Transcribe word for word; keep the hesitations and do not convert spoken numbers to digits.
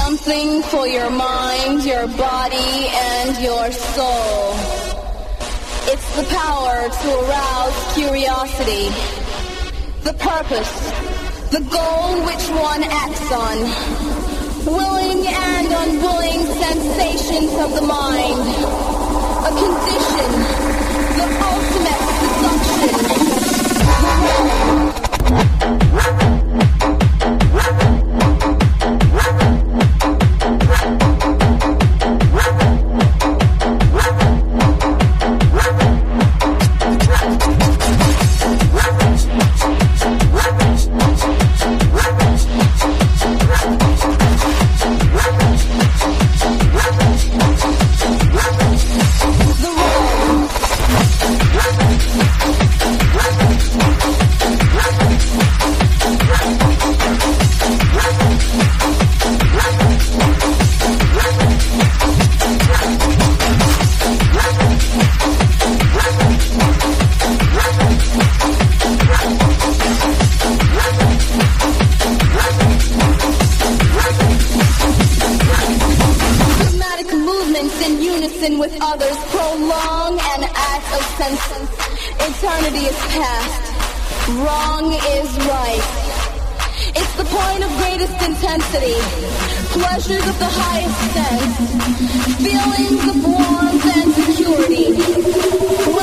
Something for your mind, your body, and your soul. It's the power to arouse curiosity, the purpose, the goal which one acts on, willing and unwilling sensations of the mind, a condition, the ultimate seduction. With others prolong an act of sense. Eternity is past. Wrong is right. It's the point of greatest intensity. Pleasures of the highest sense. Feelings of warmth and security.